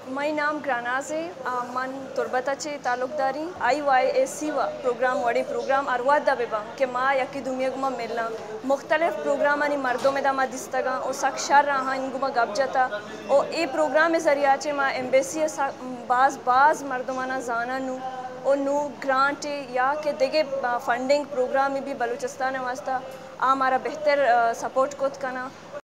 मई नाम ग्रानाज है मन तुरबताचे तालुकदारी IYAC वा प्रोग्राम वड़ी प्रोग्राम अरवाद दबेबा के माँ यकी दुनिया गुमा मिलना मुख्तलिफ प्रोग्राम अनि मर्दों में दामा दिस्तगा और सक्षार रहा इनगुमा गप जाता और ए प्रोग्राम में जरियाचे माँ एम्बेसी बाज मर्दमाना जाना नू और नू ग्रांट या के देगे फंडिंग प्रोग्राम भी बलूचिस्तान वास्ता हमारा बेहतर सपोर्ट कोत कना।